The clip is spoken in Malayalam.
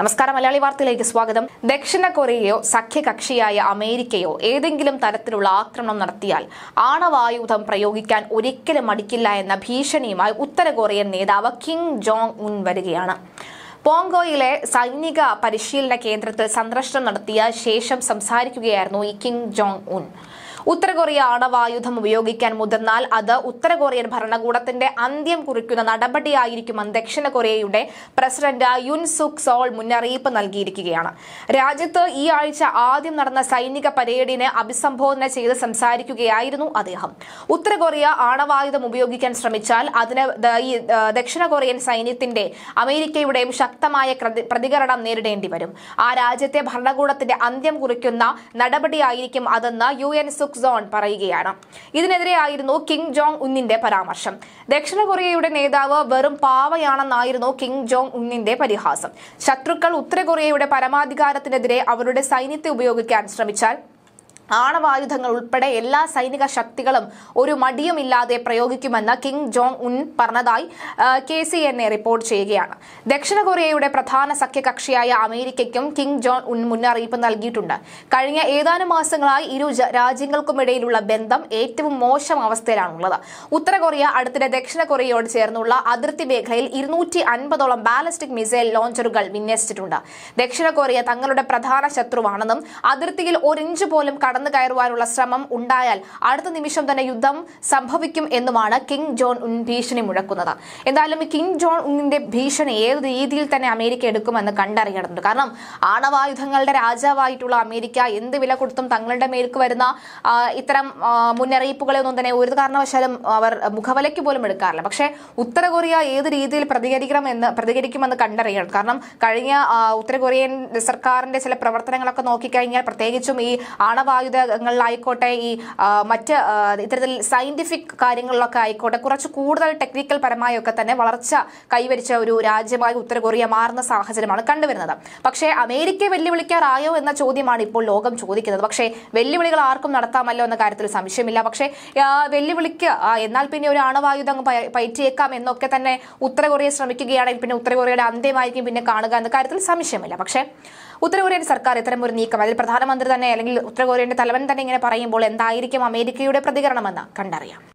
നമസ്കാരം, മലയാളി വാർത്തയിലേക്ക് സ്വാഗതം. ദക്ഷിണ കൊറിയയോ സഖ്യകക്ഷിയായ അമേരിക്കയോ ഏതെങ്കിലും തരത്തിലുള്ള ആക്രമണം നടത്തിയാൽ ആണവായുധം പ്രയോഗിക്കാൻ ഒരിക്കലും മടിക്കില്ല എന്ന ഭീഷണിയുമായി ഉത്തര കൊറിയൻ നേതാവ് കിം ജോങ് ഉൻ വരികയാണ്. പോങ്കോയിലെ സൈനിക പരിശീലന കേന്ദ്രത്തിൽ സന്ദർശനം നടത്തിയ ശേഷം സംസാരിക്കുകയായിരുന്നു ഈ കിം ജോങ് ഉൻ. ഉത്തര കൊറിയ ആണവായുധം ഉപയോഗിക്കാൻ മുതിർന്നാൽ അത് ഉത്തര കൊറിയൻ ഭരണകൂടത്തിന്റെ അന്ത്യം കുറിക്കുന്ന നടപടിയായിരിക്കുമെന്ന് ദക്ഷിണ കൊറിയയുടെ പ്രസിഡന്റ് യുൻ സുക് സോൾ മുന്നറിയിപ്പ് നൽകിയിരിക്കുകയാണ്. രാജ്യത്ത് ഈ ആഴ്ച ആദ്യം നടന്ന സൈനിക പരേഡിനെ അഭിസംബോധന ചെയ്ത് സംസാരിക്കുകയായിരുന്നു അദ്ദേഹം. ഉത്തര കൊറിയ ആണവായുധം ഉപയോഗിക്കാൻ ശ്രമിച്ചാൽ അതിന് ദക്ഷിണ കൊറിയൻ സൈന്യത്തിന്റെ അമേരിക്കയുടെയും ശക്തമായ പ്രതികരണം നേരിടേണ്ടി വരും. ആ രാജ്യത്തെ ഭരണകൂടത്തിന്റെ അന്ത്യം കുറിക്കുന്ന നടപടിയായിരിക്കും അതെന്ന് UN സുക് സോൺ പറയുകയാണ്. ഇതിനെതിരെയായിരുന്നു കിം ജോങ് ഉന്നിന്റെ പരാമർശം. ദക്ഷിണ കൊറിയയുടെ നേതാവ് വെറും പാവയാണെന്നായിരുന്നു കിം ജോങ് ഉന്നിന്റെ പരിഹാസം. ശത്രുക്കൾ ഉത്തര കൊറിയയുടെ പരമാധികാരത്തിനെതിരെ അവരുടെ സൈന്യത്തെ ഉപയോഗിക്കാൻ ശ്രമിച്ചാൽ ആണവായുധങ്ങൾ ഉൾപ്പെടെ എല്ലാ സൈനിക ശക്തികളും ഒരു മടിയുമില്ലാതെ പ്രയോഗിക്കുമെന്ന് കിം ജോങ് ഉൻ പറഞ്ഞതായി KCNA റിപ്പോർട്ട് ചെയ്യുകയാണ്. ദക്ഷിണ കൊറിയയുടെ പ്രധാന സഖ്യകക്ഷിയായ അമേരിക്കയ്ക്കും കിം ജോങ് ഉൻ മുന്നറിയിപ്പ് നൽകിയിട്ടുണ്ട്. കഴിഞ്ഞ ഏതാനും മാസങ്ങളായി ഇരു രാജ്യങ്ങൾക്കുമിടയിലുള്ള ബന്ധം ഏറ്റവും മോശം അവസ്ഥയിലാണുള്ളത്. ഉത്തര കൊറിയ അടുത്തിടെ ദക്ഷിണ കൊറിയയോട് ചേർന്നുള്ള അതിർത്തി മേഖലയിൽ 250ഓളം ബാലിസ്റ്റിക് മിസൈൽ ലോഞ്ചറുകൾ വിന്യസിച്ചിട്ടുണ്ട്. ദക്ഷിണ കൊറിയ തങ്ങളുടെ പ്രധാന ശത്രുവാണെന്നും അതിർത്തിയിൽ ഒരിഞ്ച് പോലും കടന്നു കയറുവാനുള്ള ശ്രമം ഉണ്ടായാൽ അടുത്ത നിമിഷം തന്നെ യുദ്ധം സംഭവിക്കും എന്നുമാണ് കിം ജോങ് ഉൻ ഭീഷണി മുഴക്കുന്നത്. എന്തായാലും ഈ കിം ജോങ് ഉന്നിന്റെ ഭീഷണി ഏത് രീതിയിൽ തന്നെ അമേരിക്ക എടുക്കുമെന്ന് കണ്ടറിയേണ്ടതുണ്ട്. കാരണം ആണവായുധങ്ങളുടെ രാജാവായിട്ടുള്ള അമേരിക്ക എന്ത് വില കൊടുത്തും തങ്ങളുടെ മേൽക്ക് വരുന്ന ഇത്തരം മുന്നറിയിപ്പുകളെയൊന്നും തന്നെ ഒരു കാരണവശാലും അവർ മുഖവിലയ്ക്ക് പോലും എടുക്കാറില്ല. പക്ഷേ ഉത്തര കൊറിയ ഏത് രീതിയിൽ പ്രതികരിക്കുമെന്ന് കണ്ടറിയണം. കാരണം കഴിഞ്ഞ ഉത്തര കൊറിയൻ സർക്കാരിന്റെ ചില പ്രവർത്തനങ്ങളൊക്കെ നോക്കിക്കഴിഞ്ഞാൽ, പ്രത്യേകിച്ചും ഈ ആണവായുധങ്ങളിലായിക്കോട്ടെ, ഈ മറ്റ് ഇത്തരത്തിൽ സയന്റിഫിക് കാര്യങ്ങളിലൊക്കെ ആയിക്കോട്ടെ, കുറച്ച് കൂടുതൽ ടെക്നിക്കൽ പരമായൊക്കെ തന്നെ വളർച്ച കൈവരിച്ച ഒരു രാജ്യമായി ഉത്തര കൊറിയ മാറുന്ന സാഹചര്യമാണ് കണ്ടുവരുന്നത്. പക്ഷേ അമേരിക്കയെ വെല്ലുവിളിക്കാറായോ എന്ന ചോദ്യമാണ് ഇപ്പോൾ ലോകം ചോദിക്കുന്നത്. പക്ഷേ വെല്ലുവിളികൾ ആർക്കും നടത്താമല്ലോ എന്ന കാര്യത്തിൽ സംശയമില്ല. പക്ഷേ വെല്ലുവിളിക്ക് എന്നാൽ പിന്നെ ഒരു ആണവായുധം പയറ്റിയേക്കാം എന്നൊക്കെ തന്നെ ഉത്തര കൊറിയ ശ്രമിക്കുകയാണെങ്കിൽ പിന്നെ ഉത്തര കൊറിയയുടെ അന്ത്യമായിരിക്കും പിന്നെ കാണുക എന്ന കാര്യത്തിൽ സംശയമില്ല. പക്ഷേ ഉത്തര കൊറിയൻ സർക്കാർ ഇത്തരം ഒരു നീക്കം, അതിൽ പ്രധാനമന്ത്രി തന്നെ അല്ലെങ്കിൽ ഉത്തര കൊറിയയുടെ തലവൻ തന്നെ ഇങ്ങനെ പറയുമ്പോൾ എന്തായിരിക്കും അമേരിക്കയുടെ പ്രതികരണമെന്ന് കണ്ടറിയാം.